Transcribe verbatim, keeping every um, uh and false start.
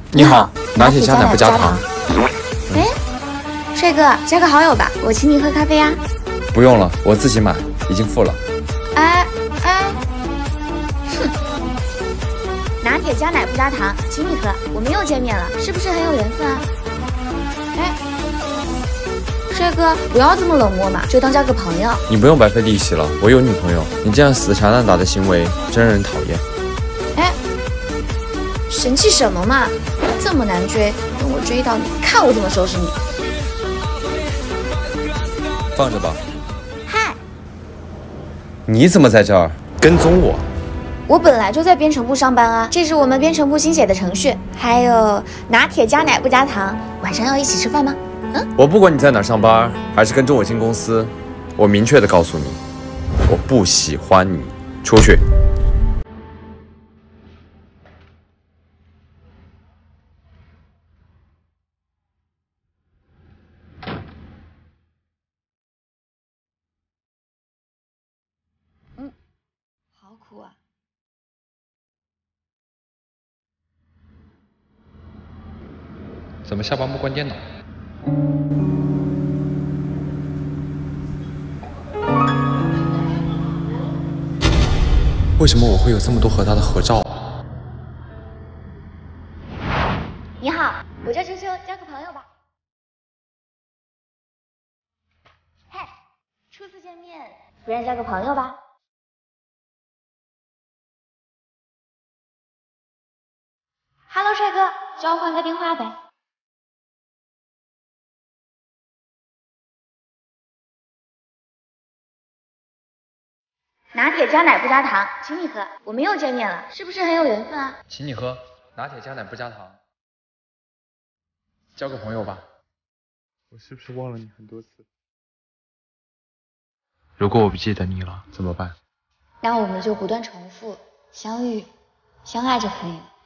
你好，拿铁加奶不加糖。 哎，帅哥，加个好友吧，我请你喝咖啡呀。 不用了，我自己买，已经付了。 哎哎，哼！拿铁加奶不加糖，请你喝。我们又见面了，是不是很有缘分啊？哎，帅哥，不要这么冷漠嘛，就当交个朋友。 你不用白费力气了，我有女朋友。你这样死缠烂打的行为真让人讨厌。 哎，神气什么嘛？这么难追，等我追到你，看我怎么收拾你！ 放着吧。 嗨， 你怎么在这儿跟踪我？ 我本来就在编程部上班啊，这是我们编程部新写的程序。还有拿铁加奶不加糖，晚上要一起吃饭吗？嗯， 我不管你在哪上班，还是跟着我进公司，我明确的告诉你，我不喜欢你，出去。 嗯，好苦啊。 怎么下班不关电脑？为什么我会有这么多和他的合照啊？ 你好，我叫秋秋，交个朋友吧。嗨，初次见面，不然交个朋友吧。Hello， 帅哥，交换个电话呗。拿铁加奶不加糖，请你喝。我们又见面了，是不是很有缘分啊？ 请你喝，拿铁加奶不加糖。交个朋友吧。 我是不是忘了你很多次？ 如果我不记得你了，怎么办？ 那我们就不断重复，相遇，相爱就可以了。